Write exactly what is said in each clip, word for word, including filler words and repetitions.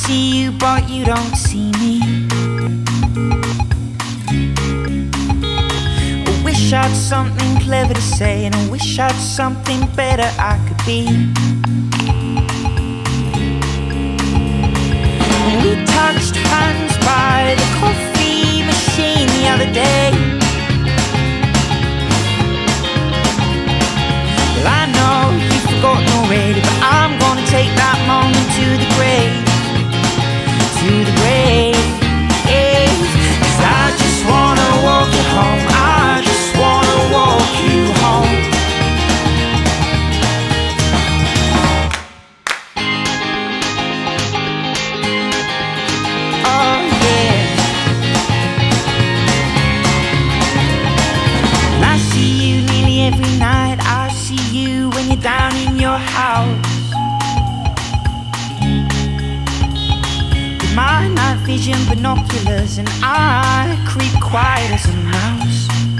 see you, but you don't see me. I wish I had something clever to say, and I wish I had something better I could be. We touched hands by the coffee machine the other day. Well, I know you've forgotten already, but I'm gonna take that moment to the grave, to the grave. Yeah. 'Cause I just wanna walk you home, I just wanna walk you home. Oh yeah. And I see you nearly every night, I see you when you're down in your house. With my night vision binoculars, and I creep quiet as a mouse.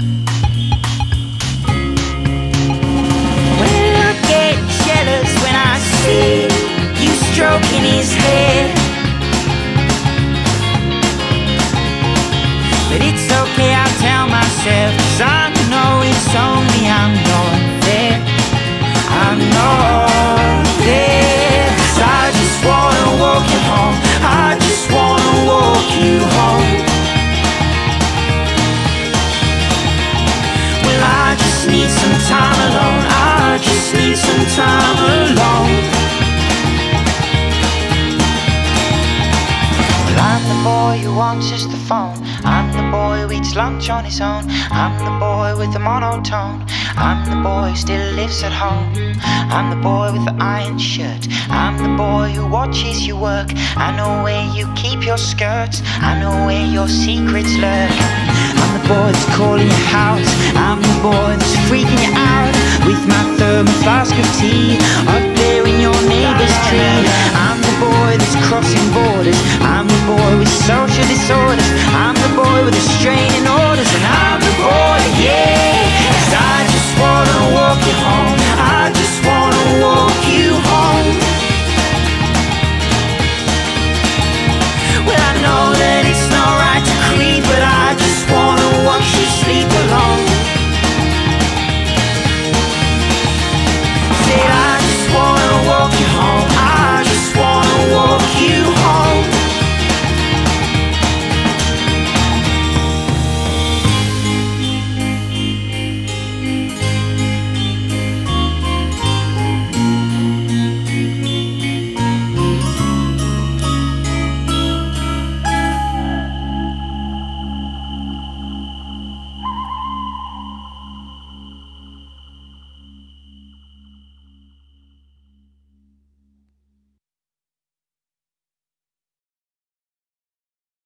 Well, I get jealous when I see you stroking his hair. But it's okay, I'll tell myself, 'cause I know it's only I'm not there, I'm not there. 'Cause I just wanna walk you home, I just wanna walk you home. Well, I just need some time alone, I just need some time alone. Well, I'm the boy who answers the phone, I'm the boy who eats lunch on his own, I'm the boy with the monotone, I'm the boy who still lives at home, I'm the boy with the iron shirt, I'm the boy who watches you work. I know where you keep your skirts, I know where your secrets lurk. I'm the boy that's calling your house, I'm the boy that's freaking you out with my thermal flask of tea up there in your neighbour's tree. I'm the boy that's crossing borders, I'm the boy with social disorders, I'm the boy with a strange